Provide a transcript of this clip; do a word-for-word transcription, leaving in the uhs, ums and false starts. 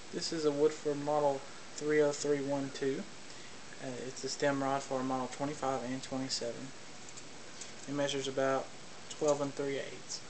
This is a Woodford model three oh three one two. Uh, it's a stem rod for a model twenty-five and twenty-seven. It measures about twelve and three eighths.